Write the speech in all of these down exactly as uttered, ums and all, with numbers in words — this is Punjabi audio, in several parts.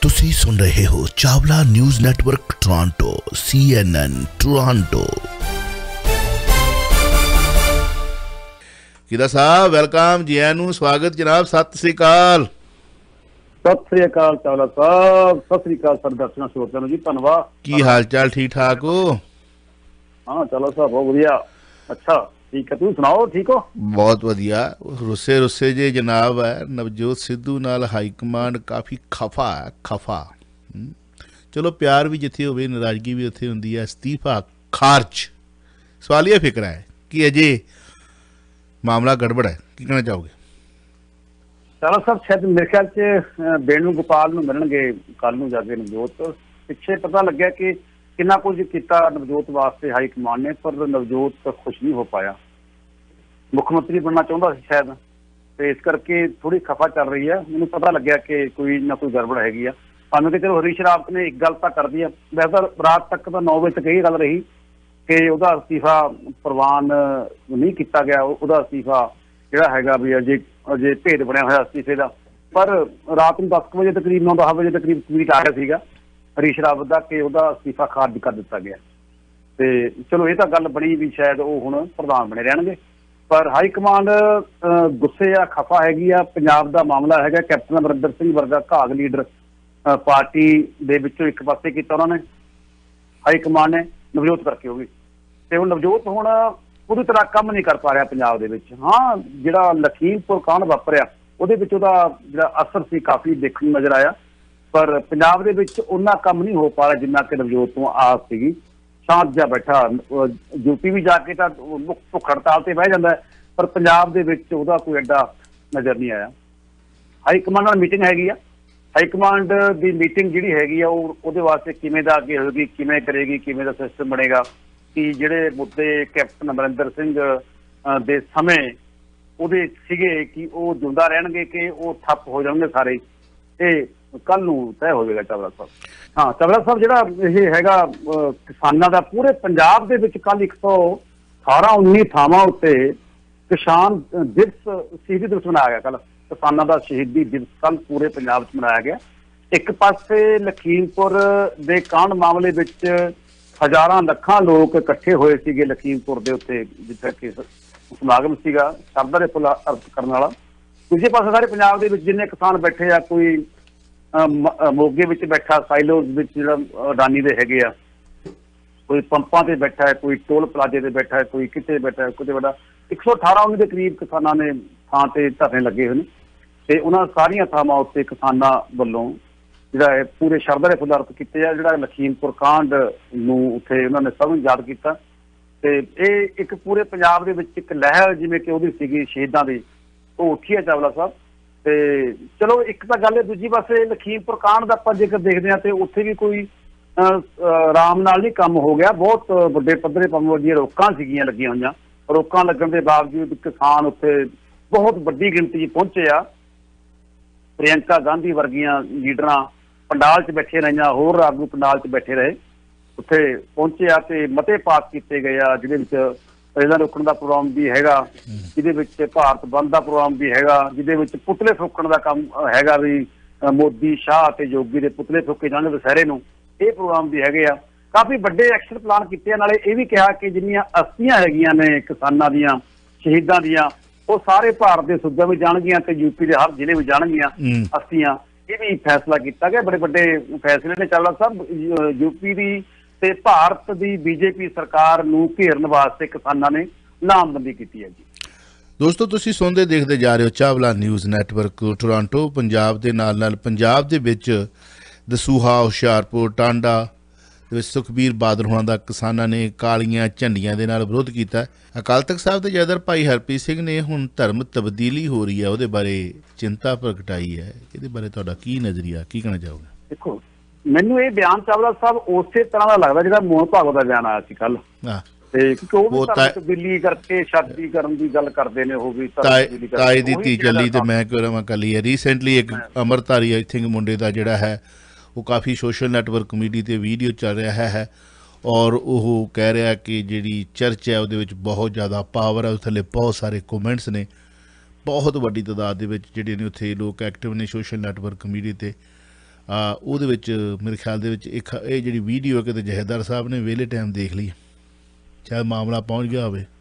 ਤੁਸੀਂ ਸੁਣ ਰਹੇ ਹੋ Chawla news network Toronto C N N Toronto. ਕਿਦਾ ਸਾਹਿਬ ਵੈਲਕਮ ਜੀ ਆਇਆਂ ਨੂੰ ਸਵਾਗਤ ਜਨਾਬ ਸਤਿ ਸ੍ਰੀ ਅਕਾਲ। सत श्री अकाल चावला साहब सत श्री अकाल सर दर्शकों श्रोतिਆਂ ਨੂੰ जी धन्यवाद। की हाल चाल ठीक ठाक हो? हाँ चावला साहब बहुत बढ़िया। अच्छा ठीक है तुम सुनाओ ठीक हो? बहुत वधिया। रुस्से रुस्से जे जनाब है नवजोत सिद्धू नाल हाई कमांड काफ़ी खफा है खफा। चलो प्यार भी जिथे होवे नाराजगी भी उत्थे हुंदी है। इस्तीफा खारज सवाल ये फिक्र है कि अजे मामला गड़बड़ है की कहना चाहोगे? चावला साहब शायद मेरे ख्याल से बेणु गोपाल ਨੂੰ ਮਿਲਣਗੇ ਕੱਲ ਨੂੰ ਜਾ ਕੇ ਨਵਜੋਤ। ਪਿੱਛੇ ਪਤਾ ਲੱਗਿਆ ਕਿ ਕਿੰਨਾ ਕੁਝ ਕੀਤਾ ਨਵਜੋਤ ਵਾਸਤੇ ਹਾਈ ਕਮਾਂਡ ਨੇ, ਪਰ ਨਵਜੋਤ ਖੁਸ਼ ਨਹੀਂ ਹੋ ਪਾਇਆ। ਮੁੱਖ ਮੰਤਰੀ ਬਣਨਾ ਚਾਹੁੰਦਾ ਸੀ ਸ਼ਾਇਦ, ਤੇ ਇਸ ਕਰਕੇ ਥੋੜੀ ਖਫਾ ਚੱਲ ਰਹੀ ਹੈ। ਮੈਨੂੰ ਪਤਾ ਲੱਗਿਆ ਕਿ ਕੋਈ ਨਾ ਕੋਈ ਗੜਬੜ ਹੈਗੀ ਆ। ਭਾਵੇਂ ਕਿ ਚਲੋ ਹਰੀਸ਼ ਰਾਵਤ ਨੇ ਇੱਕ ਗੱਲ ਤਾਂ ਕਰਦੀ ਆ, ਵੈਸੇ ਤਾਂ ਰਾਤ ਤੱਕ ਤਾਂ ਨੌ ਵਜੇ ਤੱਕ ਇਹ ਗੱਲ ਰਹੀ ਕਿ ਉਹਦਾ ਅਸਤੀਫਾ ਪ੍ਰਵਾਨ ਨਹੀਂ ਕੀਤਾ ਗਿਆ। ਉਹਦਾ ਅਸਤੀਫਾ ਜਿਹੜਾ ਹੈਗਾ ਵੀ ਅਜੇ ਅਜੇ ਭੇਦ ਬਣਿਆ ਹੋਇਆ ਅਸਤੀਫੇ ਦਾ। ਪਰ ਰਾਤ ਨੂੰ ਦਸ ਕੁ ਵਜੇ ਤਕਰੀਬ ਨੌ ਦਸ ਵਜੇ ਤਕਰੀਬ ਟਵੀਟ ਆ ਰਿਹਾ ਸੀਗਾ ਹਰੀਸ਼ ਰਾਵਤ ਦਾ ਕਿ ਉਹਦਾ ਅਸਤੀਫਾ ਖਾਰਜ ਕਰ ਦਿੱਤਾ ਗਿਆ। ਤੇ ਚਲੋ ਇਹ ਤਾਂ ਗੱਲ ਬਣੀ ਵੀ ਸ਼ਾਇਦ ਉਹ ਹੁਣ ਪ੍ਰਧਾਨ ਬਣੇ ਰਹਿਣਗੇ, ਪਰ ਹਾਈ ਕਮਾਂਡ ਗੁੱਸੇ ਆ ਖਫਾ ਹੈਗੀ ਆ। ਪੰਜਾਬ ਦਾ ਮਾਮਲਾ ਹੈਗਾ, ਕੈਪਟਨ ਅਮਰਿੰਦਰ ਸਿੰਘ ਵਰਗਾ ਘਾਗ ਲੀਡਰ ਪਾਰਟੀ ਦੇ ਵਿੱਚੋਂ ਇੱਕ ਪਾਸੇ ਕੀਤਾ ਉਹਨਾਂ ਨੇ ਹਾਈ ਕਮਾਂਡ ਨੇ ਨਵਜੋਤ ਕਰਕੇ ਉਹ ਵੀ, ਤੇ ਹੁਣ ਨਵਜੋਤ ਹੁਣ ਪੂਰੀ ਤਰ੍ਹਾਂ ਕੰਮ ਨਹੀਂ ਕਰ ਪਾ ਰਿਹਾ ਪੰਜਾਬ ਦੇ ਵਿੱਚ। ਹਾਂ ਜਿਹੜਾ ਲਖੀਮਪੁਰ ਕਾਂਡ ਵਾਪਰਿਆ ਉਹਦੇ ਵਿੱਚ ਉਹਦਾ ਜਿਹੜਾ ਅਸਰ ਸੀ ਕਾਫੀ ਦੇਖਣ ਨੂੰ ਨਜ਼ਰ ਆਇਆ, ਪਰ ਪੰਜਾਬ ਦੇ ਵਿੱਚ ਉਹਨਾਂ ਕੰਮ ਨਹੀਂ ਹੋ ਪਾ ਰਿਹਾ ਜਿੰਨਾ ਕਿ ਨਵਜੋਤ ਤੋਂ ਆਸ ਸੀਗੀ। ਸ਼ਾਂਤ ਜਿਹਾ ਬੈਠਾ, ਯੂਪੀ ਵੀ ਜਾ ਕੇ ਤਾਂ ਭੁੱਖ ਹੜਤਾਲ ਤੇ ਬਹਿ ਜਾਂਦਾ, ਪਰ ਪੰਜਾਬ ਦੇ ਵਿੱਚ ਉਹਦਾ ਕੋਈ ਐਡਾ ਨਜ਼ਰ ਨਹੀਂ ਆਇਆ। ਹਾਈ ਕਮਾਂਡ ਨਾਲ ਮੀਟਿੰਗ ਹੈਗੀ ਆ, ਹਾਈ ਕਮਾਂਡ ਦੀ ਮੀਟਿੰਗ ਜਿਹੜੀ ਹੈਗੀ ਆ ਉਹ ਉਹਦੇ ਵਾਸਤੇ ਕਿਵੇਂ ਦਾ ਅੱਗੇ ਹੋਏਗੀ, ਕਿਵੇਂ ਕਰੇਗੀ, ਕਿਵੇਂ ਦਾ ਸਿਸਟਮ ਬਣੇਗਾ, ਕਿ ਜਿਹੜੇ ਮੁੱਦੇ ਕੈਪਟਨ ਅਮਰਿੰਦਰ ਸਿੰਘ ਦੇ ਸਮੇਂ ਉਹਦੇ ਸੀਗੇ ਕਿ ਉਹ ਜਿਉਂਦਾ ਰਹਿਣਗੇ ਕਿ ਉਹ ਠੱਪ ਹੋ ਜਾਣਗੇ ਸਾਰੇ, ਇਹ ਕੱਲ ਨੂੰ ਤੈਅ ਹੋ ਜਾਏਗਾ। ਚਾਵਲਾ ਸਾਹਿਬ ਹਾਂ ਚਾਵਲਾ ਸਾਹਿਬ ਜਿਹੜਾ ਇਹ ਹੈਗਾ ਕਿਸਾਨਾਂ ਦਾ ਪੂਰੇ ਪੰਜਾਬ ਦੇ ਵਿੱਚ ਕੱਲ ਇੱਕ ਸੌ ਅਠਾਰਾਂ ਉੱਨੀ ਥਾਵਾਂ ਉੱਤੇ ਕਿਸਾਨ ਦਿਵਸ ਸ਼ਹੀਦੀ ਦਿਵਸ ਮਨਾਇਆ ਗਿਆ। ਕੱਲ ਕਿਸਾਨਾਂ ਦਾ ਸ਼ਹੀਦੀ ਦਿਵਸ ਕੱਲ ਪੂਰੇ ਪੰਜਾਬ 'ਚ ਮਨਾਇਆ ਗਿਆ। ਇੱਕ ਪਾਸੇ ਲਖੀਮਪੁਰ ਦੇ ਕਾਂਡ ਮਾਮਲੇ ਵਿੱਚ ਹਜ਼ਾਰਾਂ ਲੱਖਾਂ ਲੋਕ ਇਕੱਠੇ ਹੋਏ ਸੀਗੇ ਲਖੀਮਪੁਰ ਦੇ ਉੱਤੇ, ਜਿੱਥੇ ਕਿ ਸਮਾਗਮ ਸੀਗਾ ਸ਼ਰਧਾ ਦੇ ਫੁੱਲ ਅਰਪਣ ਕਰਨ ਵਾਲਾ। ਦੂਜੇ ਪਾਸੇ ਸਾਰੇ ਪੰਜਾਬ ਦੇ ਵਿੱਚ ਜਿੰਨੇ ਕਿਸਾਨ ਬੈਠੇ ਆ, ਕੋਈ ਮੋਗੇ ਵਿੱਚ ਬੈਠਾ, ਸਾਈਲੋਜ਼ ਵਿੱਚ ਜਿਹੜਾ ਅਡਾਨੀ ਦੇ ਹੈਗੇ ਆ, ਕੋਈ ਪੰਪਾਂ ਤੇ ਬੈਠਾ ਹੈ, ਕੋਈ ਟੋਲ ਪਲਾਜ਼ੇ ਤੇ ਬੈਠਾ ਹੈ, ਕੋਈ ਕਿਤੇ ਬੈਠਾ ਹੈ, ਕਿਤੇ ਬੈਠਾ। ਇੱਕ ਸੌ ਅਠਾਰਾਂ ਉੱਨੀ ਦੇ ਕਰੀਬ ਕਿਸਾਨਾਂ ਨੇ ਥਾਂ ਤੇ ਧਰਨੇ ਲੱਗੇ ਹੋਏ ਨੇ, ਤੇ ਉਹਨਾਂ ਸਾਰੀਆਂ ਥਾਵਾਂ ਉੱਤੇ ਕਿਸਾਨਾਂ ਵੱਲੋਂ ਜਿਹੜਾ ਹੈ ਪੂਰੇ ਸ਼ਰਧਾ ਦੇ ਫੁੱਲ ਅਰਪਣ ਕੀਤੇ ਆ। ਜਿਹੜਾ ਲਖੀਮਪੁਰ ਕਾਂਡ ਨੂੰ ਉੱਥੇ ਉਹਨਾਂ ਨੇ ਸਭ ਨੂੰ ਯਾਦ ਕੀਤਾ, ਤੇ ਇਹ ਇੱਕ ਪੂਰੇ ਪੰਜਾਬ ਦੇ ਵਿੱਚ ਇੱਕ ਲਹਿਰ ਜਿਵੇਂ ਕਿ ਉਹਦੀ ਸੀਗੀ ਸ਼ਹੀਦਾਂ ਦੀ, ਉਹ ਉੱਠੀ ਹੈ ਚਾਵਲਾ ਸਾਹਿਬ। ਤੇ ਚਲੋ ਇੱਕ ਤਾਂ ਗੱਲ ਹੈ, ਦੂਜੀ ਪਾਸੇ ਲਖੀਮਪੁਰ ਕਾਂਡ ਦਾ ਆਪਾਂ ਜੇਕਰ ਦੇਖਦੇ ਹਾਂ ਤੇ ਉੱਥੇ ਵੀ ਕੋਈ ਆਰਾਮ ਨਾਲ ਨਹੀਂ ਕੰਮ ਹੋ ਗਿਆ। ਬਹੁਤ ਵੱਡੇ ਪੱਧਰੇ ਭਾਵੇਂ ਦੀਆਂ ਰੋਕਾਂ ਸੀਗੀਆਂ ਲੱਗੀਆਂ ਹੋਈਆਂ, ਰੋਕਾਂ ਲੱਗਣ ਦੇ ਬਾਵਜੂਦ ਕਿਸਾਨ ਉੱਥੇ ਬਹੁਤ ਵੱਡੀ ਗਿਣਤੀ 'ਚ ਪਹੁੰਚੇ ਆ। ਪ੍ਰਿਅੰਕਾ ਗਾਂਧੀ ਵਰਗੀਆਂ ਲੀਡਰਾਂ ਪੰਡਾਲ 'ਚ ਬੈਠੇ ਰਹੀਆਂ, ਹੋਰ ਆਗੂ ਪੰਡਾਲ 'ਚ ਬੈਠੇ ਰਹੇ, ਉੱਥੇ ਪਹੁੰਚੇ ਆ ਤੇ ਮਤੇ ਪਾਸ ਕੀਤੇ ਗਏ ਆ, ਜਿਹਦੇ ਵਿੱਚ ਰੇਲਾਂ ਰੋਕਣ ਦਾ ਪ੍ਰੋਗਰਾਮ ਵੀ ਹੈਗਾ, ਜਿਹਦੇ ਵਿੱਚ ਭਾਰਤ ਬੰਦ ਦਾ ਪ੍ਰੋਗਰਾਮ ਵੀ ਹੈਗਾ, ਜਿਹਦੇ ਵਿੱਚ ਪੁਤਲੇ ਫੂਕਣ ਦਾ ਕੰਮ ਹੈਗਾ ਵੀ ਮੋਦੀ ਸ਼ਾਹ ਤੇ ਯੋਗੀ ਦੇ ਪੁਤਲੇ ਫੂਕੇ ਜਾਣਗੇ ਦੁਸਹਿਰੇ ਨੂੰ, ਇਹ ਪ੍ਰੋਗਰਾਮ ਵੀ ਹੈਗੇ ਆ। ਕਾਫੀ ਵੱਡੇ ਐਕਸ਼ਨ ਪਲਾਨ ਕੀਤੇ ਆ। ਨਾਲੇ ਇਹ ਵੀ ਕਿਹਾ ਕਿ ਜਿੰਨੀਆਂ ਅਸਥੀਆਂ ਹੈਗੀਆਂ ਨੇ ਕਿਸਾਨਾਂ ਦੀਆਂ ਸ਼ਹੀਦਾਂ ਦੀਆਂ, ਉਹ ਸਾਰੇ ਭਾਰਤ ਦੇ ਸੂਬਿਆਂ ਵਿੱਚ ਜਾਣਗੀਆਂ ਤੇ ਯੂਪੀ ਦੇ ਹਰ ਜ਼ਿਲ੍ਹੇ ਵਿੱਚ ਜਾਣਗੀਆਂ ਅਸਥੀਆਂ। ਇਹ ਵੀ ਫੈਸਲਾ ਕੀਤਾ ਗਿਆ। ਬੜੇ ਵੱਡੇ ਫੈਸਲੇ ਨੇ ਚਾਵਲਾ ਸਾਹਿਬ। ਯੂਪੀ ਦੀ ਤੇ ਭਾਰਤ ਦੀ ਬੀਜੇਪੀ ਸਰਕਾਰ ਨੂੰ ਘੇਰਨ ਵਾਸਤੇ ਕਿਸਾਨਾਂ ਨੇ ਲਾਮਬੰਦੀ ਕੀਤੀ ਹੈ ਜੀ। ਦੋਸਤੋ ਤੁਸੀਂ ਸੁਣਦੇ ਦੇਖਦੇ ਜਾ ਰਹੇ ਹੋ Chawla news network Toronto. Punjab ਦੇ ਨਾਲ ਨਾਲ ਪੰਜਾਬ ਦੇ ਵਿੱਚ ਦਸੂਹਾ, ਹੁਸ਼ਿਆਰਪੁਰ, ਟਾਂਡਾ ਵਿੱਚ ਸੁਖਬੀਰ ਬਾਦਲ ਹੋਣਾ ਦਾ ਕਿਸਾਨਾਂ ਨੇ ਕਾਲੀਆਂ ਝੰਡੀਆਂ ਦੇ ਨਾਲ ਵਿਰੋਧ ਕੀਤਾ। ਅਕਾਲ ਤਖਤ ਸਾਹਿਬ ਦੇ ਜਥੇਦਾਰ ਭਾਈ ਹਰਪ੍ਰੀਤ ਸਿੰਘ ਨੇ ਹੁਣ ਧਰਮ ਤਬਦੀਲੀ ਹੋ ਰਹੀ ਹੈ ਉਹਦੇ ਬਾਰੇ ਚਿੰਤਾ ਪ੍ਰਗਟਾਈ ਹੈ। ਇਹਦੇ ਬਾਰੇ ਤੁਹਾਡਾ ਕੀ ਨਜ਼ਰੀਆ, ਕੀ ਕਹਿਣਾ ਚਾਹੋਗੇ? ਦੇਖੋ ਮੈਨੂੰ ਇਹ ਬਿਆਨ ਚਾਵਲਾ ਸਾਹਿਬ ਉਸੇ ਤਰ੍ਹਾਂ ਦਾ ਲੱਗਦਾ ਜਿਹੜਾ ਮੋਹਨ ਭਾਗਵਤ ਦਾ ਬਿਆਨ ਆਇਆ ਸੀ ਕੱਲ, ਤੇ ਕਿਉਂਕਿ ਉਹ ਧਰਮ ਤਬਦੀਲੀ ਕਰਕੇ ਸ਼ਾਦੀ ਕਰਨ ਦੀ ਗੱਲ ਕਰਦੇ ਨੇ। ਉਹ ਵੀ ਤਾਏ ਦੀ ਧੀ ਚੱਲੀ ਤੇ ਮੈਂ ਕਿਉਂ ਰਵਾਂ ਕੱਲੀ ਹੈ। ਰੀਸੈਂਟਲੀ ਇੱਕ ਅਮਰਤਾਰੀ ਆਈ ਥਿੰਕ ਮੁੰਡੇ ਦਾ ਜਿਹੜਾ ਹੈ ਉਹ ਕਾਫੀ ਸੋਸ਼ਲ ਨੈਟਵਰਕ ਕਮੇਡੀ ਤੇ ਵੀਡੀਓ ਚੱਲ ਰਿਹਾ ਹੈ, ਔਰ ਉਹ ਕਹਿ ਰਿਹਾ ਕਿ ਜਿਹੜੀ ਚਰਚ ਹੈ ਉਹਦੇ ਵਿੱਚ ਬਹੁਤ ਜ਼ਿਆਦਾ ਪਾਵਰ ਹੈ। ਉਸ ਥੱਲੇ ਬਹੁਤ ਸਾਰੇ ਕਮੈਂਟਸ ਨੇ, ਬਹੁਤ ਵੱਡੀ ਤਾਦਾਦ ਦੇ ਵਿੱਚ ਜਿਹੜੇ ਨੇ ਉੱਥੇ ਲੋਕ ਐਕਟਿਵ ਨੇ ਸੋਸ਼ਲ ਨੈਟਵਰਕ ਕਮੇਡੀ ਤੇ। ਉਹਦੇ ਵਿੱਚ ਮੇਰੇ ਖਿਆਲ ਦੇ ਵਿੱਚ ਇੱਕ ਇਹ ਜਿਹੜੀ ਵੀਡੀਓ ਕਿਤੇ ਜਥੇਦਾਰ ਸਾਹਿਬ ਨੇ ਵਿਹਲੇ ਟਾਈਮ ਦੇਖ ਲਈ, ਸ਼ਾਇਦ ਮਾਮਲਾ ਪਹੁੰਚ ਗਿਆ ਹੋਵੇ।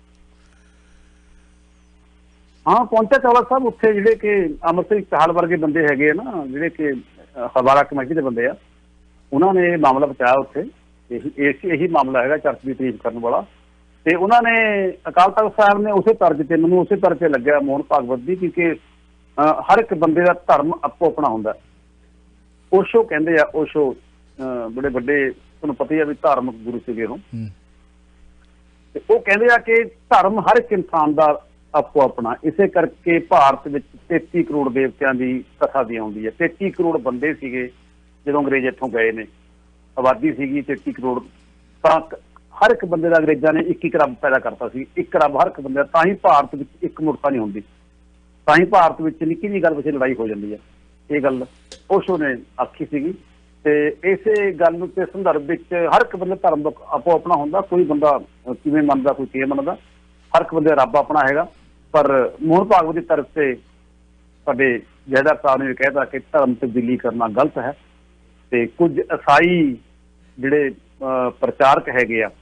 ਹਾਂ ਪਹੁੰਚਿਆ ਚਾਵਲਾ ਸਾਹਿਬ ਉੱਥੇ, ਜਿਹੜੇ ਕਿ ਅਮਰ ਸਿੰਘ ਚਾਹਲ ਵਰਗੇ ਬੰਦੇ ਹੈਗੇ ਆ ਨਾ, ਜਿਹੜੇ ਕਿ ਹਵਾਲਾ ਕਮੇਟੀ ਦੇ ਬੰਦੇ ਆ, ਉਹਨਾਂ ਨੇ ਮਾਮਲਾ ਪਹੁੰਚਾਇਆ ਉੱਥੇ। ਇਹੀ ਇਹੀ ਇਹੀ ਮਾਮਲਾ ਹੈਗਾ ਚਰਚ ਦੀ ਤਾਰੀਫ ਕਰਨ ਵਾਲਾ। ਤੇ ਉਹਨਾਂ ਨੇ ਅਕਾਲ ਤਖ਼ਤ ਸਾਹਿਬ ਨੇ ਉਸੇ ਤਰਜ਼ ਤੇ, ਮੈਨੂੰ ਉਸੇ ਤਰਜ਼ ਤੇ ਲੱਗਿਆ ਮੋਹਨ ਭਾਗਵਤ ਦੀ, ਕਿਉਂਕਿ ਹਰ ਇੱਕ ਬੰਦੇ ਦਾ ਧਰਮ ਆਪੋ ਆਪਣਾ ਹੁੰਦਾ। ਓਸ਼ੋ ਕਹਿੰਦੇ ਆ, ਓਸ਼ੋ ਬੜੇ ਵੱਡੇ, ਤੁਹਾਨੂੰ ਪਤਾ ਹੀ ਆ ਵੀ ਧਾਰਮਿਕ ਗੁਰੂ ਸੀਗੇ ਉਹ, ਤੇ ਉਹ ਕਹਿੰਦੇ ਆ ਕਿ ਧਰਮ ਹਰ ਇੱਕ ਇਨਸਾਨ ਦਾ ਆਪੋ ਆਪਣਾ। ਇਸੇ ਕਰਕੇ ਭਾਰਤ ਵਿੱਚ ਤੇਤੀ ਕਰੋੜ ਦੇਵਤਿਆਂ ਦੀ ਕਥਾ ਦੀ ਆਉਂਦੀ ਹੈ। ਤੇਤੀ ਕਰੋੜ ਬੰਦੇ ਸੀਗੇ ਜਦੋਂ ਅੰਗਰੇਜ਼ ਇੱਥੋਂ ਗਏ ਨੇ, ਆਬਾਦੀ ਸੀਗੀ ਤੇਤੀ ਕਰੋੜ। ਤਾਂ ਹਰ ਇੱਕ ਬੰਦੇ ਦਾ ਅੰਗਰੇਜ਼ਾਂ ਨੇ ਇੱਕ ਇੱਕ ਰੱਬ ਪੈਦਾ ਕਰਤਾ ਸੀ, ਇੱਕ ਰੱਬ ਹਰ ਇੱਕ ਬੰਦੇ ਦਾ। ਤਾਂ ਹੀ ਭਾਰਤ ਵਿੱਚ ਇੱਕ ਮੁਰਤਾ ਨਹੀਂ ਹੁੰਦੀ, ਤਾਂ ਹੀ ਭਾਰਤ ਵਿੱਚ ਨਿੱਕੀ ਜਿਹੀ ਗੱਲ ਪਿੱਛੇ ਲੜਾਈ ਹੋ ਜਾਂਦੀ ਹੈ। ਇਹ ਗੱਲ ਓਸ਼ੋ ਨੇ ਆਖੀ ਸੀਗੀ। ਤੇ ਇਸੇ ਗੱਲ ਨੂੰ ਤੇ ਸੰਦਰਭ ਵਿੱਚ ਹਰ ਇੱਕ ਬੰਦੇ ਧਰਮ ਆਪੋ ਆਪਣਾ ਹੁੰਦਾ। ਕੋਈ ਬੰਦਾ ਕਿਵੇਂ ਮੰਨਦਾ, ਕੋਈ ਕਿਵੇਂ ਮੰਨਦਾ, ਹਰ ਇੱਕ ਬੰਦੇ ਦਾ ਰੱਬ ਆਪਣਾ ਹੈਗਾ। ਪਰ ਮੋਹਨ ਭਾਗਵਤ ਦੀ ਤਰਫ ਤੇ ਸਾਡੇ ਜਥੇਦਾਰ ਸਾਹਿਬ ਨੇ ਵੀ ਕਹਿਤਾ ਕਿ ਧਰਮ ਤਬਦੀਲੀ ਕਰਨਾ ਗਲਤ ਹੈ। ਤੇ ਕੁਝ ਈਸਾਈ ਜਿਹੜੇ ਪ੍ਰਚਾਰਕ ਹੈਗੇ ਆ,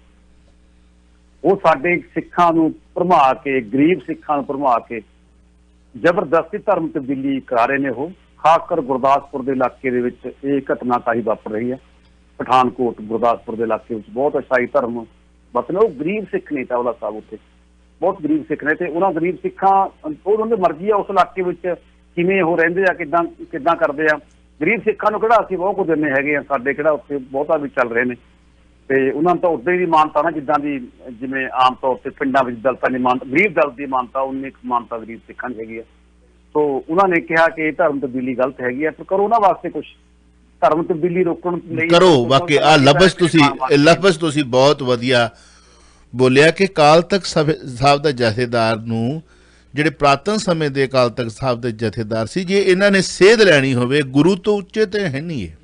ਉਹ ਸਾਡੇ ਸਿੱਖਾਂ ਨੂੰ ਭਰਮਾ ਕੇ, ਗਰੀਬ ਸਿੱਖਾਂ ਨੂੰ ਭਰਮਾ ਕੇ ਜ਼ਬਰਦਸਤੀ ਧਰਮ ਤਬਦੀਲੀ ਕਰਾ ਰਹੇ ਨੇ। ਉਹ ਖਾਸ ਕਰ ਗੁਰਦਾਸਪੁਰ ਦੇ ਇਲਾਕੇ ਦੇ ਵਿੱਚ ਇਹ ਘਟਨਾ ਕਾਹੀ ਵਾਪਰ ਰਹੀ ਹੈ। ਪਠਾਨਕੋਟ, ਗੁਰਦਾਸਪੁਰ ਦੇ ਇਲਾਕੇ ਵਿੱਚ ਬਹੁਤ ਈਸਾਈ ਧਰਮ ਵਰਤਦੇ। ਉਹ ਗਰੀਬ ਸਿੱਖ ਨੇ ਚਾਵਲਾ ਸਾਹਿਬ, ਉੱਥੇ ਬਹੁਤ ਗਰੀਬ ਸਿੱਖ ਨੇ। ਤੇ ਉਹਨਾਂ ਗਰੀਬ ਸਿੱਖਾਂ, ਉਹ ਉਹਨਾਂ ਦੀ ਮਰਜ਼ੀ ਆ ਉਸ ਇਲਾਕੇ ਵਿੱਚ ਕਿਵੇਂ ਉਹ ਰਹਿੰਦੇ ਆ, ਕਿੱਦਾਂ ਕਿੱਦਾਂ ਕਰਦੇ ਆ। ਗਰੀਬ ਸਿੱਖਾਂ ਨੂੰ ਕਿਹੜਾ ਅਸੀਂ ਬਹੁਤ ਕੁਝ ਦਿੰਦੇ ਹੈਗੇ ਆ, ਸਾਡੇ ਕਿਹੜਾ ਉੱਥੇ ਬਹੁਤਾ ਵੀ ਚੱਲ ਰਹੇ ਨੇ। ਤੇ ਉਹਨਾਂ ਨੂੰ ਤਾਂ ਉੱਦਾਂ ਦੀ ਮਾਨਤਾ ਨਾ, ਜਿੱਦਾਂ ਦੀ ਜਿਵੇਂ ਆਮ ਤੌਰ ਤੇ ਪਿੰਡਾਂ ਵਿੱਚ ਦਲਤਾਂ ਦੀ ਮਾਨਤਾ, ਗਰੀਬ ਦਲ ਦੀ ਮਾਨਤਾ, ਉਨੀ ਕੁ ਮਾਨਤਾ ਗਰੀਬ ਸਿੱਖਾਂ ਦੀ ਹੈਗੀ ਆ। ਸੋ ਉਹਨਾਂ ਨੇ ਕਿਹਾ ਕਿ ਇਹ ਧਰਮ ਤਬਦੀਲੀ ਗਲਤ ਹੈਗੀ ਆ, ਪਰ ਕਰੋ ਉਹਨਾਂ ਵਾਸਤੇ ਕੁਛ, ਧਰਮ ਤਬਦੀਲੀ ਰੋਕਣ ਲਈ ਕਰੋ। ਬਾਕੀ ਆ ਲਫ਼ਜ਼ ਤੁਸੀਂ ਲਫ਼ਜ਼ ਤੁਸੀਂ ਬਹੁਤ ਵਧੀਆ ਬੋਲਿਆ ਕਿ ਅਕਾਲ ਤਖ਼ਤ ਸਾਹਿਬ ਦਾ ਜਥੇਦਾਰ ਨੂੰ, ਜਿਹੜੇ ਪੁਰਾਤਨ ਸਮੇਂ ਦੇ ਅਕਾਲ ਤਖ਼ਤ ਸਾਹਿਬ ਦੇ ਜਥੇਦਾਰ ਸੀ, ਜੇ ਇਹਨਾਂ ਨੇ ਸੇਧ ਲੈਣੀ ਹੋਵੇ, ਗੁਰੂ ਤੋਂ ਉੱਚੇ ਤੇ ਹੈ ਨਹੀਂ ਇਹ,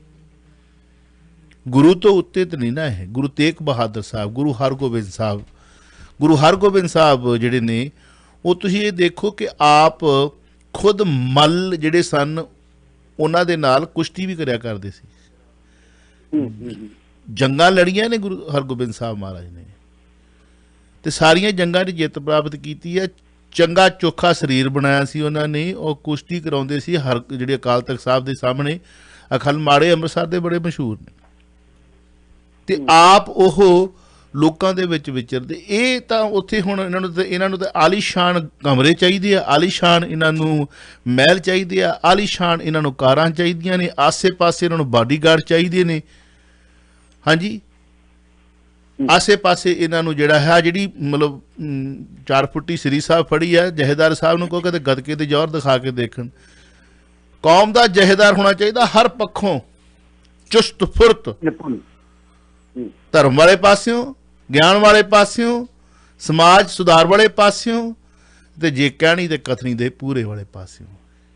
ਗੁਰੂ ਤੋਂ ਉੱਤੇ ਤੇ ਨਹੀਂ ਨਾ ਇਹ। ਗੁਰੂ ਤੇਗ ਬਹਾਦਰ ਸਾਹਿਬ, ਗੁਰੂ ਹਰਗੋਬਿੰਦ ਸਾਹਿਬ, ਗੁਰੂ ਹਰਗੋਬਿੰਦ ਸਾਹਿਬ ਜਿਹੜੇ ਨੇ, ਉਹ ਤੁਸੀਂ ਇਹ ਦੇਖੋ ਕਿ ਆਪ ਖੁਦ ਮੱਲ ਜਿਹੜੇ ਸਨ, ਉਹਨਾਂ ਦੇ ਨਾਲ ਕੁਸ਼ਤੀ ਵੀ ਕਰਿਆ ਕਰਦੇ ਸੀ। ਜੰਗਾਂ ਲੜੀਆਂ ਨੇ ਗੁਰੂ ਹਰਗੋਬਿੰਦ ਸਾਹਿਬ ਮਹਾਰਾਜ ਨੇ, ਤੇ ਸਾਰੀਆਂ ਜੰਗਾਂ 'ਚ ਜਿੱਤ ਪ੍ਰਾਪਤ ਕੀਤੀ ਹੈ। ਚੰਗਾ ਚੋਖਾ ਸਰੀਰ ਬਣਾਇਆ ਸੀ ਉਹਨਾਂ ਨੇ। ਉਹ ਕੁਸ਼ਤੀ ਕਰਾਉਂਦੇ ਸੀ ਹਰ ਜਿਹੜੇ ਅਕਾਲ ਤਖ਼ਤ ਸਾਹਿਬ ਦੇ ਸਾਹਮਣੇ। ਅਖਲ ਮਾੜੇ ਅੰਮ੍ਰਿਤਸਰ ਦੇ ਬੜੇ ਮਸ਼ਹੂਰ ਨੇ। ਤੇ ਆਪ ਉਹ ਲੋਕਾਂ ਦੇ ਵਿੱਚ ਵਿਚਰਦੇ। ਇਹ ਤਾਂ ਉੱਥੇ ਹੁਣ ਇਹਨਾਂ ਨੂੰ ਤਾਂ ਇਹਨਾਂ ਨੂੰ ਤਾਂ ਆਲੀਸ਼ਾਨ ਕਮਰੇ ਚਾਹੀਦੇ ਆ, ਆਲੀਸ਼ਾਨ ਇਹਨਾਂ ਨੂੰ ਮਹਿਲ ਚਾਹੀਦੇ ਆ, ਆਲੀਸ਼ਾਨ ਇਹਨਾਂ ਨੂੰ ਕਾਰਾਂ ਚਾਹੀਦੀਆਂ ਨੇ, ਆਸੇ ਪਾਸੇ ਇਹਨਾਂ ਨੂੰ ਬਾਡੀਗਾਰਡ ਚਾਹੀਦੇ ਨੇ। ਹਾਂਜੀ, ਆਸੇ ਪਾਸੇ ਇਹਨਾਂ ਨੂੰ ਜਿਹੜਾ ਹੈ, ਜਿਹੜੀ ਮਤਲਬ ਚਾਰ ਫੁੱਟੀ ਸ੍ਰੀ ਸਾਹਿਬ ਫੜੀ ਹੈ, ਜਥੇਦਾਰ ਸਾਹਿਬ ਨੂੰ ਕਹੋ ਕਿ ਗਦਕੇ ਤੇ ਜ਼ੋਰ ਦਿਖਾ ਕੇ ਦੇਖਣ। ਕੌਮ ਦਾ ਜਥੇਦਾਰ ਹੋਣਾ ਚਾਹੀਦਾ ਹਰ ਪੱਖੋਂ ਚੁਸਤ ਫੁਰਤ, ਧਰਮ ਵਾਲੇ ਪਾਸਿਓਂ, ਗਿਆਨ ਵਾਲੇ ਪਾਸਿਓਂ, ਸਮਾਜ ਸੁਧਾਰ ਵਾਲੇ ਪਾਸਿਓਂ, ਤੇ ਜੇ ਕਹਿਣੀ ਤੇ ਕਥਨੀ ਦੇ ਪੂਰੇ ਵਾਲੇ ਪਾਸਿਓਂ।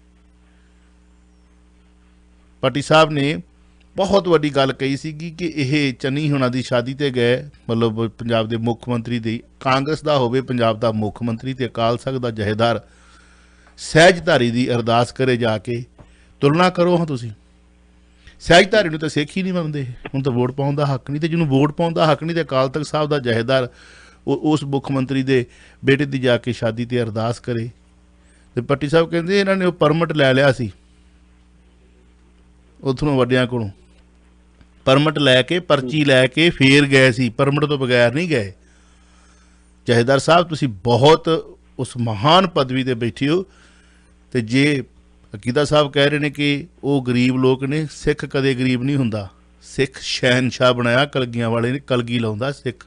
ਪਾਟੀ ਸਾਹਿਬ ਨੇ ਬਹੁਤ ਵੱਡੀ ਗੱਲ ਕਹੀ ਸੀਗੀ ਕਿ ਇਹ ਚੰਨੀ ਹੋਣਾ ਦੀ ਸ਼ਾਦੀ ਤੇ ਗਏ, ਮਤਲਬ ਪੰਜਾਬ ਦੇ ਮੁੱਖ ਮੰਤਰੀ ਦੀ, ਕਾਂਗਰਸ ਦਾ ਹੋਵੇ ਪੰਜਾਬ ਦਾ ਮੁੱਖ ਮੰਤਰੀ, ਤੇ ਅਕਾਲ ਤਖ਼ਤ ਦਾ ਜਥੇਦਾਰ ਸਹਿਜਧਾਰੀ ਦੀ ਅਰਦਾਸ ਕਰੇ ਜਾ ਕੇ। ਤੁਲਨਾ ਕਰੋ ਹਾਂ ਤੁਸੀਂ, ਸਹਿਜਧਾਰੀ ਨੂੰ ਤਾਂ ਸਿੱਖ ਹੀ ਨਹੀਂ ਮੰਨਦੇ, ਹੁਣ ਤਾਂ ਵੋਟ ਪਾਉਣ ਦਾ ਹੱਕ ਨਹੀਂ। ਤੇ ਜਿਹਨੂੰ ਵੋਟ ਪਾਉਣ ਦਾ ਹੱਕ ਨਹੀਂ, ਤੇ ਅਕਾਲ ਤਖ਼ਤ ਸਾਹਿਬ ਦਾ ਜਥੇਦਾਰ ਉਸ ਮੁੱਖ ਮੰਤਰੀ ਦੇ ਬੇਟੇ ਦੀ ਜਾ ਕੇ ਸ਼ਾਦੀ ਤੇ ਅਰਦਾਸ ਕਰੇ। ਤੇ ਪੱਟੀ ਸਾਹਿਬ ਕਹਿੰਦੇ ਇਹਨਾਂ ਨੇ ਉਹ ਪਰਮਿਟ ਲੈ ਲਿਆ ਸੀ ਉੱਥੋਂ ਵੱਡਿਆਂ ਕੋਲੋਂ, ਪਰਮਿਟ ਲੈ ਕੇ, ਪਰਚੀ ਲੈ ਕੇ ਫੇਰ ਗਏ ਸੀ, ਪਰਮਿਟ ਤੋਂ ਬਗੈਰ ਨਹੀਂ ਗਏ। ਜਥੇਦਾਰ ਸਾਹਿਬ ਤੁਸੀਂ ਬਹੁਤ ਉਸ ਮਹਾਨ ਪਦਵੀ ਤੇ ਬੈਠੇ ਹੋ। ਤੇ ਜੇ ਅਕੀਦਾ ਸਾਹਿਬ ਕਹਿ ਰਹੇ ਨੇ ਕਿ ਉਹ ਗਰੀਬ ਲੋਕ ਨੇ, ਸਿੱਖ ਕਦੇ ਗਰੀਬ ਨਹੀਂ ਹੁੰਦਾ। ਸਿੱਖ ਸ਼ਹਿਨਸ਼ਾਹ ਬਣਾਇਆ ਕਲਗੀਆਂ ਵਾਲੇ ਨੇ, ਕਲਗੀ ਲਾਉਂਦਾ ਸਿੱਖ।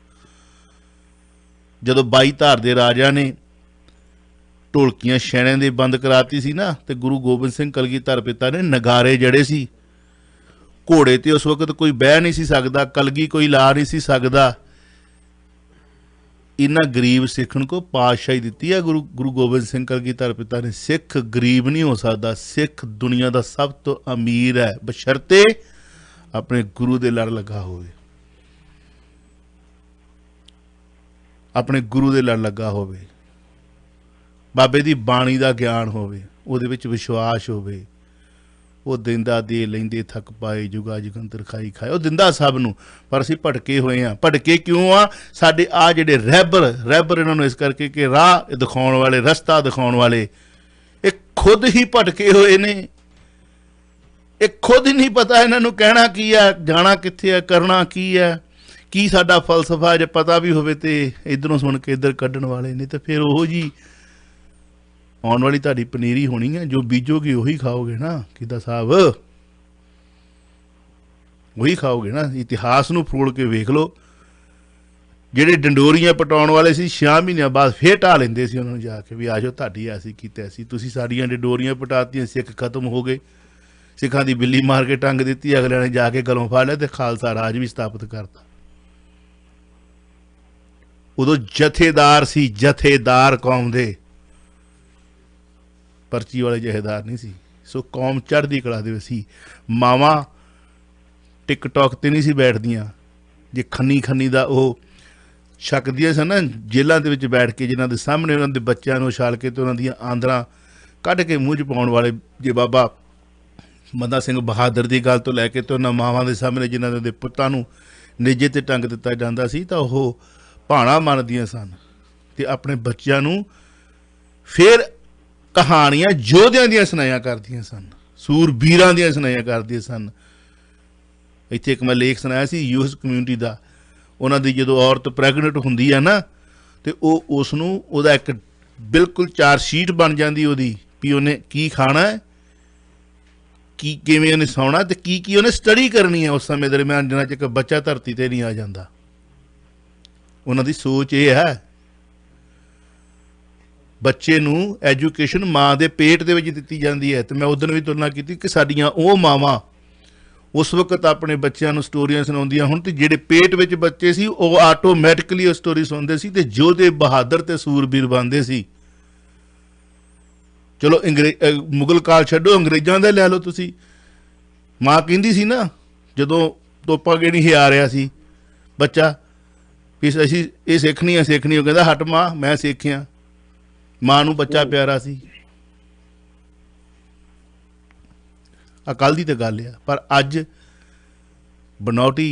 ਜਦੋਂ ਬਾਈ ਧਾਰ ਦੇ ਰਾਜਾ ਨੇ ਢੋਲਕੀਆਂ ਸ਼ੈਣਿਆਂ ਦੇ ਬੰਦ ਕਰਾਤੀ ਸੀ ਨਾ, ਤੇ ਗੁਰੂ ਗੋਬਿੰਦ ਸਿੰਘ ਕਲਗੀਧਰ ਪਿਤਾ ਨੇ ਨਗਾਰੇ ਜੜੇ ਸੀ। ਘੋੜੇ ਤੇ ਉਸ ਵਕਤ ਕੋਈ ਬਹਿ ਨਹੀਂ ਸੀ ਸਕਦਾ, ਕਲਗੀ ਕੋਈ ਲਾ ਨਹੀਂ ਸੀ ਸਕਦਾ। ਇਹਨਾਂ ਗਰੀਬ ਸਿੱਖ ਨੂੰ ਪਾਤਸ਼ਾਹੀ ਦਿੱਤੀ ਹੈ ਗੁਰੂ ਗੁਰੂ ਗੋਬਿੰਦ ਸਿੰਘ ਕਲਗੀਧਰ ਪਿਤਾ ਨੇ। ਸਿੱਖ ਗਰੀਬ ਨਹੀਂ ਹੋ ਸਕਦਾ, ਸਿੱਖ ਦੁਨੀਆ ਦਾ ਸਭ ਤੋਂ ਅਮੀਰ ਹੈ, ਬਸ਼ਰਤੇ ਆਪਣੇ ਗੁਰੂ ਦੇ ਲੜ ਲੱਗਾ ਹੋਵੇ, ਆਪਣੇ ਗੁਰੂ ਦੇ ਲੜ ਲੱਗਾ ਹੋਵੇ, ਬਾਬੇ ਦੀ ਬਾਣੀ ਦਾ ਗਿਆਨ ਹੋਵੇ, ਉਹਦੇ ਵਿੱਚ ਵਿਸ਼ਵਾਸ ਹੋਵੇ, ਉਹ ਦਿੰਦਾ ਦੇ ਲੈਂਦੇ ਥੱਕ ਪਾਏ ਜੁਗਾ ਜਗੰਤਰ ਖਾਈ ਖਾਏ, ਉਹ ਦਿੰਦਾ ਸਭ ਨੂੰ, ਪਰ ਅਸੀਂ ਭਟਕੇ ਹੋਏ ਹਾਂ। ਭਟਕੇ ਕਿਉਂ ਆ? ਸਾਡੇ ਆ ਜਿਹੜੇ ਰਹਿਬਰ ਰਹਿਬਰ ਇਹਨਾਂ ਨੂੰ ਇਸ ਕਰਕੇ ਕਿ ਰਾਹ ਦਿਖਾਉਣ ਵਾਲੇ, ਰਸਤਾ ਦਿਖਾਉਣ ਵਾਲੇ, ਇਹ ਖੁਦ ਹੀ ਭਟਕੇ ਹੋਏ ਨੇ। ਇਹ ਖੁਦ ਹੀ ਨਹੀਂ ਪਤਾ ਇਹਨਾਂ ਨੂੰ ਕਹਿਣਾ ਕੀ ਆ, ਜਾਣਾ ਕਿੱਥੇ ਆ, ਕਰਨਾ ਕੀ ਹੈ, ਕੀ ਸਾਡਾ ਫਲਸਫਾ। ਜੇ ਪਤਾ ਵੀ ਹੋਵੇ ਤੇ ਇੱਧਰੋਂ ਸੁਣ ਕੇ ਇੱਧਰ ਕੱਢਣ ਵਾਲੇ ਨੇ। ਤੇ ਫਿਰ ਉਹੋ ਜੀ ਆਉਣ ਵਾਲੀ ਤੁਹਾਡੀ ਪਨੀਰੀ ਹੋਣੀ ਹੈ, ਜੋ ਬੀਜੋਗੇ ਉਹੀ ਖਾਓਗੇ ਨਾ ਕਿੱਦਾਂ ਸਾਹਿਬ, ਉਹੀ ਖਾਓਗੇ ਨਾ। ਇਤਿਹਾਸ ਨੂੰ ਫਰੋਲ ਕੇ ਵੇਖ ਲਓ, ਜਿਹੜੇ ਡੰਡੋਰੀਆਂ ਪਟਾਉਣ ਵਾਲੇ ਸੀ ਛੇ ਮਹੀਨਿਆਂ ਬਾਅਦ ਫੇਰ ਢਾਹ ਲੈਂਦੇ ਸੀ ਉਹਨਾਂ ਨੂੰ ਜਾ ਕੇ, ਵੀ ਆ ਜਾਓ ਤੁਹਾਡੀ ਐਸੀ ਕੀਤਾ ਸੀ, ਤੁਸੀਂ ਸਾਡੀਆਂ ਡੰਡੋਰੀਆਂ ਪਟਾਤੀਆਂ, ਸਿੱਖ ਖਤਮ ਹੋ ਗਏ, ਸਿੱਖਾਂ ਦੀ ਬਿੱਲੀ ਮਾਰ ਕੇ ਟੰਗ ਦਿੱਤੀ, ਅਗਲਿਆਂ ਨੇ ਜਾ ਕੇ ਗਲੋਂ ਫੜ ਲਿਆ ਤੇ ਖਾਲਸਾ ਰਾਜ ਵੀ ਸਥਾਪਿਤ ਕਰਤਾ। ਉਦੋਂ ਜਥੇਦਾਰ ਸੀ, ਜਥੇਦਾਰ ਕੌਮ ਦੇ, ਪਰਚੀ ਵਾਲੇ ਜਥੇਦਾਰ ਨਹੀਂ ਸੀ। ਸੋ ਕੌਮ ਚੜ੍ਹਦੀ ਕਲਾ ਦੇ ਵਿੱਚ ਸੀ। ਮਾਵਾਂ ਟਿਕਟੋਕ ਤੇ ਨਹੀਂ ਸੀ ਬੈਠਦੀਆਂ, ਜੇ ਖੰਨੀ ਖੰਨੀ ਦਾ ਉਹ ਛਕਦੀਆਂ ਸਨ ਨਾ ਜੇਲ੍ਹਾਂ ਦੇ ਵਿੱਚ ਬੈਠ ਕੇ, ਜਿਨ੍ਹਾਂ ਦੇ ਸਾਹਮਣੇ ਉਹਨਾਂ ਦੇ ਬੱਚਿਆਂ ਨੂੰ ਉਛਾਲ ਕੇ ਤੇ ਉਹਨਾਂ ਦੀਆਂ ਆਂਦਰਾਂ ਕੱਢ ਕੇ ਮੂੰਹ 'ਚ ਪਾਉਣ ਵਾਲੇ, ਜੇ ਬਾਬਾ ਬੰਦਾ ਸਿੰਘ ਬਹਾਦਰ ਦੀ ਗੱਲ ਤੋਂ ਲੈ ਕੇ ਤੇ ਉਹਨਾਂ ਮਾਵਾਂ ਦੇ ਸਾਹਮਣੇ ਜਿਨ੍ਹਾਂ ਦੇ ਪੁੱਤਾਂ ਨੂੰ ਨੇਜੇ 'ਤੇ ਟੰਗ ਦਿੱਤਾ ਜਾਂਦਾ ਸੀ, ਤਾਂ ਉਹ ਭਾਣਾ ਮੰਨਦੀਆਂ ਸਨ ਤੇ ਆਪਣੇ ਬੱਚਿਆਂ ਨੂੰ ਫਿਰ ਕਹਾਣੀਆਂ ਯੋਧਿਆਂ ਦੀਆਂ ਸੁਣਾਇਆ ਕਰਦੀਆਂ ਸਨ, ਸੂਰਬੀਰਾਂ ਦੀਆਂ ਸੁਣਾਇਆ ਕਰਦੀਆਂ ਸਨ। ਇੱਥੇ ਇੱਕ ਮੈਂ ਲੇਖ ਸੁਣਾਇਆ ਸੀ ਯੂਥ ਕਮਿਊਨਿਟੀ ਦਾ, ਉਹਨਾਂ ਦੀ ਜਦੋਂ ਔਰਤ ਪ੍ਰੈਗਨੈਂਟ ਹੁੰਦੀ ਹੈ ਨਾ, ਤੇ ਉਹ ਉਸ ਨੂੰ ਉਹਦਾ ਇੱਕ ਬਿਲਕੁਲ ਚਾਰ ਸ਼ੀਟ ਬਣ ਜਾਂਦੀ ਉਹਦੀ, ਵੀ ਉਹਨੇ ਕੀ ਖਾਣਾ ਹੈ, ਕੀ ਕਿਵੇਂ ਉਹਨੇ ਸੌਣਾ, ਤੇ ਕੀ ਕੀ ਉਹਨੇ ਸਟੱਡੀ ਕਰਨੀ ਹੈ ਉਸ ਸਮੇਂ ਦਰਮਿਆਨ ਜਿੰਨਾ ਚਿਰ ਬੱਚਾ ਧਰਤੀ 'ਤੇ ਨਹੀਂ ਆ ਜਾਂਦਾ। ਉਹਨਾਂ ਦੀ ਸੋਚ ਇਹ ਹੈ, ਬੱਚੇ ਨੂੰ ਐਜੂਕੇਸ਼ਨ ਮਾਂ ਦੇ ਪੇਟ ਦੇ ਵਿੱਚ ਦਿੱਤੀ ਜਾਂਦੀ ਹੈ। ਤੇ ਮੈਂ ਉਦੋਂ ਵੀ ਤੁਲਨਾ ਕੀਤੀ ਕਿ ਸਾਡੀਆਂ ਉਹ ਮਾਵਾਂ ਉਸ ਵਕਤ ਆਪਣੇ ਬੱਚਿਆਂ ਨੂੰ ਸਟੋਰੀਆਂ ਸੁਣਾਉਂਦੀਆਂ ਹੁਣ, ਤੇ ਜਿਹੜੇ ਪੇਟ ਵਿੱਚ ਬੱਚੇ ਸੀ ਉਹ ਆਟੋਮੈਟਿਕਲੀ ਉਹ ਸਟੋਰੀ ਸੁਣਦੇ ਸੀ ਤੇ ਯੋਧੇ ਬਹਾਦਰ ਤੇ ਸੂਰਬੀਰ ਬਣਦੇ ਸੀ। ਚਲੋ ਅੰਗਰੇ ਮੁਗਲ ਕਾਲ ਛੱਡੋ, ਅੰਗਰੇਜ਼ਾਂ ਦਾ ਲੈ ਲਓ ਤੁਸੀਂ। ਮਾਂ ਕਹਿੰਦੀ ਸੀ ਨਾ ਜਦੋਂ ਤੋਪਾ ਗੇੜੀ ਹਿਆ ਰਿਹਾ ਸੀ ਬੱਚਾ, ਵੀ ਅਸੀਂ ਇਹ ਸਿੱਖਣੀ ਆ ਸਿੱਖਣੀ, ਉਹ ਕਹਿੰਦਾ ਹਟ ਮਾਂ ਮੈਂ ਸਿੱਖਿਆ। ਮਾਂ ਨੂੰ ਬੱਚਾ ਪਿਆਰਾ ਸੀ। ਆ ਕੱਲ੍ਹ ਦੀ ਤਾਂ ਗੱਲ ਆ, ਪਰ ਅੱਜ ਬਨੌਟੀ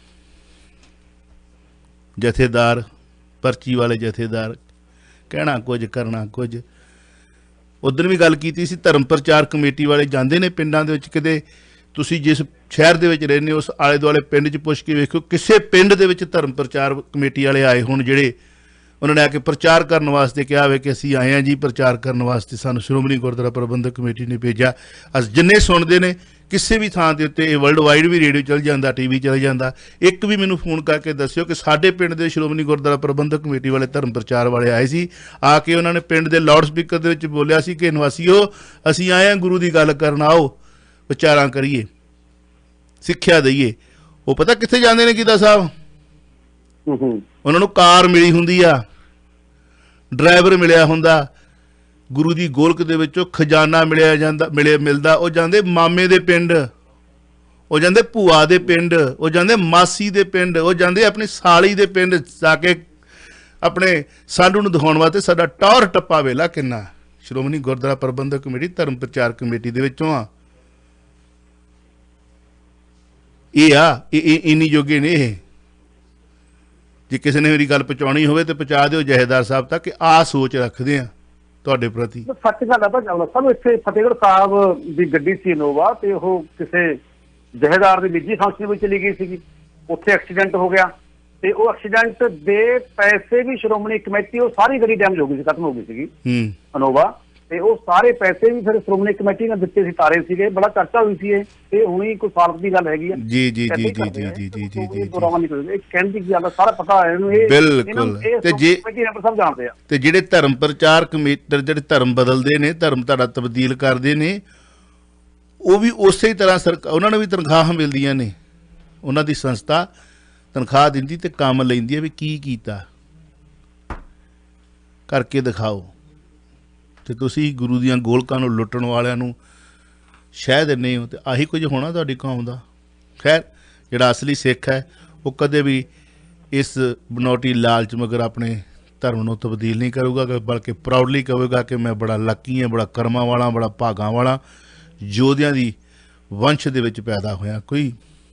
ਜਥੇਦਾਰ, ਪਰਚੀ ਵਾਲੇ ਜਥੇਦਾਰ, ਕਹਿਣਾ ਕੁਝ ਕਰਨਾ ਕੁਝ। ਉਧਰ ਵੀ ਗੱਲ ਕੀਤੀ ਸੀ, ਧਰਮ ਪ੍ਰਚਾਰ ਕਮੇਟੀ ਵਾਲੇ ਜਾਂਦੇ ਨੇ ਪਿੰਡਾਂ ਦੇ ਵਿੱਚ। ਕਿਤੇ ਤੁਸੀਂ ਜਿਸ ਸ਼ਹਿਰ ਦੇ ਵਿੱਚ ਰਹਿੰਦੇ ਹੋ ਉਸ ਆਲੇ ਦੁਆਲੇ ਪਿੰਡ 'ਚ ਪੁੱਛ ਕੇ ਵੇਖੋ, ਕਿਸੇ ਪਿੰਡ ਦੇ ਵਿੱਚ ਧਰਮ ਪ੍ਰਚਾਰ ਕਮੇਟੀ ਵਾਲੇ ਆਏ ਹੁਣ ਜਿਹੜੇ ਉਹਨਾਂ ਨੇ ਆ ਕੇ ਪ੍ਰਚਾਰ ਕਰਨ ਵਾਸਤੇ ਕਿਹਾ ਹੋਵੇ ਕਿ ਅਸੀਂ ਆਏ ਹਾਂ ਜੀ ਪ੍ਰਚਾਰ ਕਰਨ ਵਾਸਤੇ, ਸਾਨੂੰ ਸ਼੍ਰੋਮਣੀ ਗੁਰਦੁਆਰਾ ਪ੍ਰਬੰਧਕ ਕਮੇਟੀ ਨੇ ਭੇਜਿਆ। ਅਸ ਜਿੰਨੇ ਸੁਣਦੇ ਨੇ ਕਿਸੇ ਵੀ ਥਾਂ ਦੇ ਉੱਤੇ, ਇਹ ਵਰਲਡ ਵਾਈਡ ਵੀ ਰੇਡੀਓ ਚੱਲ ਜਾਂਦਾ, ਟੀ ਵੀ ਚੱਲ ਜਾਂਦਾ, ਇੱਕ ਵੀ ਮੈਨੂੰ ਫੋਨ ਕਰਕੇ ਦੱਸਿਓ ਕਿ ਸਾਡੇ ਪਿੰਡ ਦੇ ਸ਼੍ਰੋਮਣੀ ਗੁਰਦੁਆਰਾ ਪ੍ਰਬੰਧਕ ਕਮੇਟੀ ਵਾਲੇ ਧਰਮ ਪ੍ਰਚਾਰ ਵਾਲੇ ਆਏ ਸੀ, ਆ ਕੇ ਉਹਨਾਂ ਨੇ ਪਿੰਡ ਦੇ ਲਾਊਡ ਸਪੀਕਰ ਦੇ ਵਿੱਚ ਬੋਲਿਆ ਸੀ ਕਿ ਨਿਵਾਸੀਓ ਅਸੀਂ ਆਏ ਹਾਂ ਗੁਰੂ ਦੀ ਗੱਲ ਕਰਨ, ਆਓ ਵਿਚਾਰਾਂ ਕਰੀਏ, ਸਿੱਖਿਆ ਦਈਏ। ਉਹ ਪਤਾ ਕਿੱਥੇ ਜਾਂਦੇ ਨੇ ਕਿਦਾ ਸਾਹਿਬ? ਉਹਨਾਂ ਨੂੰ ਕਾਰ ਮਿਲੀ ਹੁੰਦੀ ਆ, ਡਰਾਈਵਰ ਮਿਲਿਆ ਹੁੰਦਾ, ਗੁਰੂ ਦੀ ਗੋਲਕ ਦੇ ਵਿੱਚੋਂ ਖਜ਼ਾਨਾ ਮਿਲਿਆ ਜਾਂਦਾ ਮਿਲਿਆ ਮਿਲਦਾ, ਉਹ ਜਾਂਦੇ ਮਾਮੇ ਦੇ ਪਿੰਡ, ਉਹ ਜਾਂਦੇ ਭੂਆ ਦੇ ਪਿੰਡ, ਉਹ ਜਾਂਦੇ ਮਾਸੀ ਦੇ ਪਿੰਡ, ਉਹ ਜਾਂਦੇ ਆਪਣੀ ਸਾਲੀ ਦੇ ਪਿੰਡ ਜਾ ਕੇ ਆਪਣੇ ਸਾਡੂ ਨੂੰ ਦਿਖਾਉਣ ਵਾਸਤੇ ਸਾਡਾ ਟੌਰ ਟੱਪਾ ਵੇਲਾ ਕਿੰਨਾ। ਸ਼੍ਰੋਮਣੀ ਗੁਰਦੁਆਰਾ ਪ੍ਰਬੰਧਕ ਕਮੇਟੀ ਧਰਮ ਪ੍ਰਚਾਰ ਕਮੇਟੀ ਦੇ ਵਿੱਚੋਂ ਆ ਇਹ ਆ, ਇਹ ਇੰਨੀ ਜੋਗੇ ਨੇ ਇਹ। ਜੇ ਕਿਸੇ ਨੇ ਮੇਰੀ ਗੱਲ ਪਹੁੰਚਾਉਣੀ ਹੋਵੇ ਤੇ ਪਹੁੰਚਾ ਦਿਓ ਜਥੇਦਾਰ ਸਾਹਿਬ ਤੱਕ ਕਿ ਆਹ ਸੋਚ ਰੱਖਦੇ ਆ ਤੁਹਾਡੇ ਪ੍ਰਤੀ। ਸੱਚ ਗੱਲ ਆ ਭਾਈ, ਸਾਨੂੰ ਇੱਥੇ ਫਤਿਹਗੜ੍ਹ ਸਾਹਿਬ ਦੀ ਗੱਡੀ ਸੀ ਇਨੋਵਾ, ਤੇ ਉਹ ਕਿਸੇ ਜਥੇਦਾਰ ਦੀ ਨਿੱਜੀ ਫੰਕਸ਼ਨ ਵਿੱਚ ਚਲੀ ਗਈ ਸੀਗੀ, ਉੱਥੇ ਐਕਸੀਡੈਂਟ ਹੋ ਗਿਆ ਤੇ ਉਹ ਐਕਸੀਡੈਂਟ ਦੇ ਪੈਸੇ ਵੀ ਸ਼੍ਰੋਮਣੀ ਕਮੇਟੀ, ਉਹ ਸਾਰੀ ਗੱਡੀ ਡੈਮੇਜ ਹੋ ਗਈ ਸੀ, ਖਤਮ ਹੋ ਗਈ ਸੀਗੀ ਇਨੋਵਾ, ਤੇ ਉਹ ਸਾਰੇ ਪੈਸੇ ਵੀ ਫਿਰ ਸ਼੍ਰੋਮਣੀ ਕਮੇਟੀ ਨੇ ਦਿੱਤੇ ਸੀ, ਤਾਰੇ ਸੀਗੇ, ਬੜਾ ਚਰਚਾ ਹੋਈ ਸੀ ਇਹ, ਤੇ ਹੁਣੀ ਕੋਈ ਸਾਲਤ ਦੀ ਗੱਲ ਹੈਗੀ ਆ। ਜੀ ਜੀ ਜੀ ਜੀ ਜੀ ਜੀ ਜੀ ਜੀ ਜੀ ਜੀ ਕਹਿਣ ਦੀ ਗੱਲ ਸਾਰਾ ਪਤਾ ਹੈ ਇਹਨੂੰ, ਇਹ ਬਿਲਕੁਲ। ਤੇ ਜੇ ਸਭ ਜਾਣਦੇ ਆ, ਤੇ ਜਿਹੜੇ ਧਰਮ ਪ੍ਰਚਾਰ ਕਮੇਟੀ ਜਿਹੜੇ ਧਰਮ ਬਦਲਦੇ ਨੇ, ਧਰਮ ਧਾਰਾ ਤਬਦੀਲ ਕਰਦੇ ਨੇ, ਉਹ ਵੀ ਉਸੇ ਤਰ੍ਹਾਂ ਸਰਕਾਰ, ਉਹਨਾਂ ਨੂੰ ਵੀ ਤਨਖਾਹਾਂ ਮਿਲਦੀਆਂ ਨੇ, ਉਹਨਾਂ ਦੀ ਸੰਸਥਾ ਤਨਖਾਹ ਦਿੰਦੀ ਤੇ ਕੰਮ ਲੈਂਦੀ ਹੈ ਵੀ ਕੀ ਕੀਤਾ ਕਰਕੇ ਦਿਖਾਓ। ਤੇ ਤੁਸੀਂ ਗੁਰੂ ਦੀਆਂ ਗੋਲਕਾਂ ਨੂੰ ਲੁੱਟਣ ਵਾਲਿਆਂ ਨੂੰ ਸ਼ਹਿ ਦਿੰਦੇ ਹੋ, ਤੇ ਆਹੀ ਕੁਝ ਹੋਣਾ ਤੁਹਾਡੀ ਕੌਮ ਦਾ। ਖੈਰ ਜਿਹੜਾ ਅਸਲੀ ਸਿੱਖ ਹੈ ਉਹ ਕਦੇ ਵੀ ਇਸ ਬਨੌਟੀ ਲਾਲਚ ਮਗਰ ਆਪਣੇ ਧਰਮ ਨੂੰ ਤਬਦੀਲ ਨਹੀਂ ਕਰੂਗਾ, ਬਲਕਿ ਪ੍ਰਾਊਡਲੀ ਕਹੇਗਾ ਕਿ ਮੈਂ ਬੜਾ ਲੱਕੀ ਹਾਂ, ਬੜਾ ਕਰਮਾਂ ਵਾਲਾ, ਬੜਾ ਭਾਗਾਂ ਵਾਲਾ, ਯੋਧਿਆਂ ਦੀ वंश दे विच पैदा होया, कोई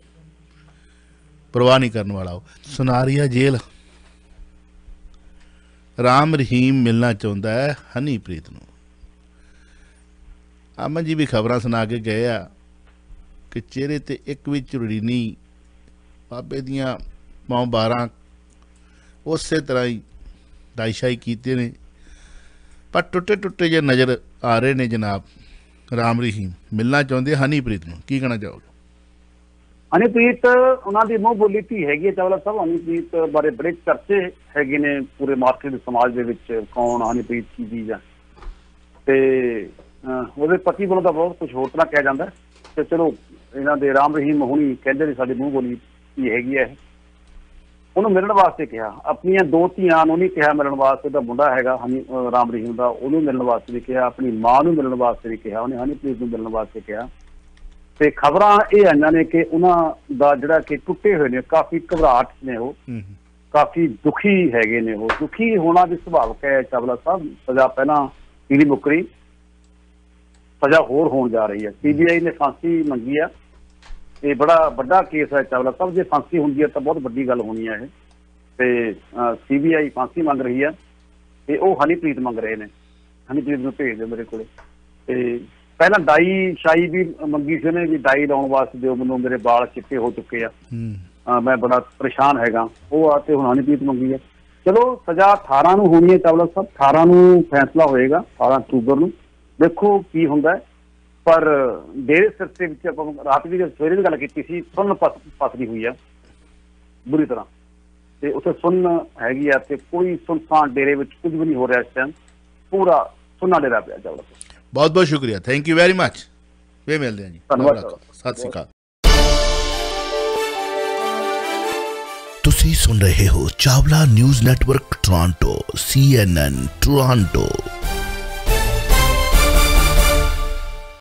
परवाह नहीं करने वाला। वो सुनारिया जेल राम रहीम मिलना चाहता है हनीप्रीत नूं। अमन जी भी खबरां सुना के गए आ कि चेहरे ते एक भी झुरड़ी नहीं, बाबे दियां पाँव बारह उस तरह ही दाईशाही कीते ने, पर टुटे टुटे जे नज़र आ रहे ने जनाब। राम रहीम मिलना चाहते हनीप्रीत नूं, की कहना चाहोगे? हनीप्रीत उन्होंने मूँह बोली धी हैगी चावला साहब। हनीप्रीत बारे बड़े चर्चे हैगे ने पूरे मार्केट समाज दे विच, कौन हनीप्रीत की चीज़ है। तो वो पति वालों तो बहुत कुछ होर तरह कहा जाता है, तो चलो इन्हों के राम रहीम हुणी कहते ने साडी मूँह बोली धी हैगी है। उन्होंने मिलने वास्ते कहा, अपनी दो धियां नूं नहीं कहा मिलने वास्ते, दा मुंडा हैगा हनी राम रहीम का, उन्होंने मिलने वास्ते भी कहा, अपनी मां नूं मिलने वास्ते भी कहा, उन्हें हनीप्रीत नूं मिलने वास्ते कहा। तो खबरां ये आईयां ने कि उन्हां दा जिहड़ा कि टुटे हुए ने, काफ़ी घबराहट ने, वो काफ़ी दुखी हैगे ने। वो दुखी होना भी सुभाविक है चावला साहब। सज़ा पहला पीली मुकरी, सज़ा होर होण जा रही है। सीबीआई ने फांसी मंगी है, ये बड़ा बड़ा केस है चावला साहब। जो फांसी होंगी है तो बहुत बड़ी गल होनी है। तो सीबीआई फांसी मंग रही है, तो वो हनीप्रीत मंग रहे हैं, हनीप्रीत को भेज दो मेरे को। पहला डाई शाई भी मंगी से ने, भी डाई लाने वास्ते दो मैनू, मेरे बाल चिट्टे हो चुके हैं, मैं बड़ा परेशान हैगा। वो आते हुण हनीप्रीत मंगी है। चलो सज़ा अठारह नूं होनी है चावला साहब, अठारह नूं फैसला होएगा, अठारह अक्तूबर नूं, देखो की हुंदा है। पर डेरे सिर से रात भी सवेरे भी गल की सी, सुन पस पसदी हुई है बुरी तरह, तो उत्थे सुन हैगी है, ते कोई सुनसान डेरे में कुछ भी नहीं हो रहा इस टाइम, पूरा सुन्ना डेरा पिया चावला साहब। बहुत बहुत शुक्रिया, थैंक यू वेरी मच। वे मिलते हैं जी, धन्यवाद, सत श्री अकाल। तुसी सुन रहे हो Chawla news network Toronto, C N N Toronto.